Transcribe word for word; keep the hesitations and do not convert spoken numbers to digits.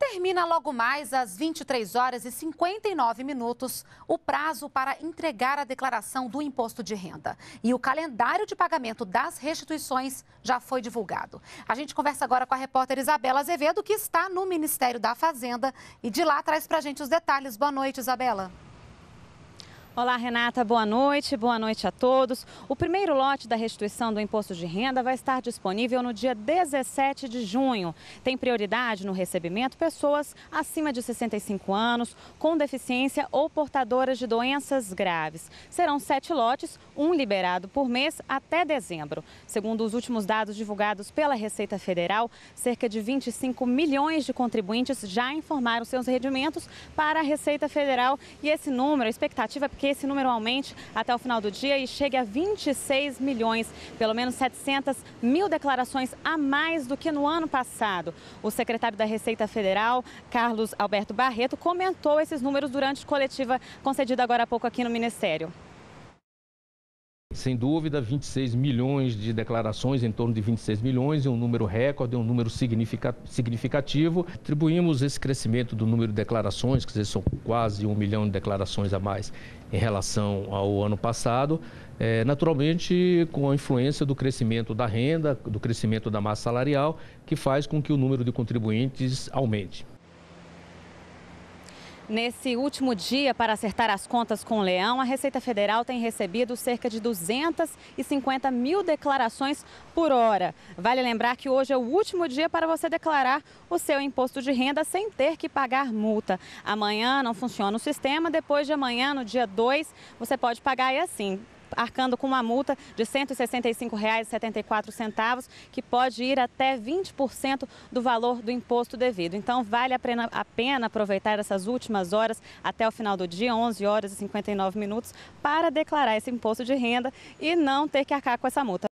Termina logo mais às vinte e três horas e cinquenta e nove minutos o prazo para entregar a declaração do imposto de renda. E o calendário de pagamento das restituições já foi divulgado. A gente conversa agora com a repórter Isabela Azevedo, que está no Ministério da Fazenda e de lá traz pra gente os detalhes. Boa noite, Isabela. Olá, Renata, boa noite, boa noite a todos. O primeiro lote da restituição do imposto de renda vai estar disponível no dia dezessete de junho. Tem prioridade no recebimento pessoas acima de sessenta e cinco anos, com deficiência ou portadoras de doenças graves. Serão sete lotes, um liberado por mês até dezembro. Segundo os últimos dados divulgados pela Receita Federal, cerca de vinte e cinco milhões de contribuintes já informaram seus rendimentos para a Receita Federal. E esse número, a expectativa é porque esse número aumente até o final do dia e chegue a vinte e seis milhões, pelo menos setecentas mil declarações a mais do que no ano passado. O secretário da Receita Federal, Carlos Alberto Barreto, comentou esses números durante a coletiva concedida agora há pouco aqui no Ministério. Sem dúvida, vinte e seis milhões de declarações, em torno de vinte e seis milhões, é um número recorde, um número significativo. Atribuímos esse crescimento do número de declarações, quer dizer, são quase um milhão de declarações a mais em relação ao ano passado, é, naturalmente com a influência do crescimento da renda, do crescimento da massa salarial, que faz com que o número de contribuintes aumente. Nesse último dia, para acertar as contas com o Leão, a Receita Federal tem recebido cerca de duzentas e cinquenta mil declarações por hora. Vale lembrar que hoje é o último dia para você declarar o seu imposto de renda sem ter que pagar multa. Amanhã não funciona o sistema, depois de amanhã, no dia dois, você pode pagar e assim, arcando com uma multa de cento e sessenta e cinco reais e setenta e quatro centavos, que pode ir até vinte por cento do valor do imposto devido. Então, vale a pena, a pena aproveitar essas últimas horas até o final do dia, onze horas e cinquenta e nove minutos, para declarar esse imposto de renda e não ter que arcar com essa multa.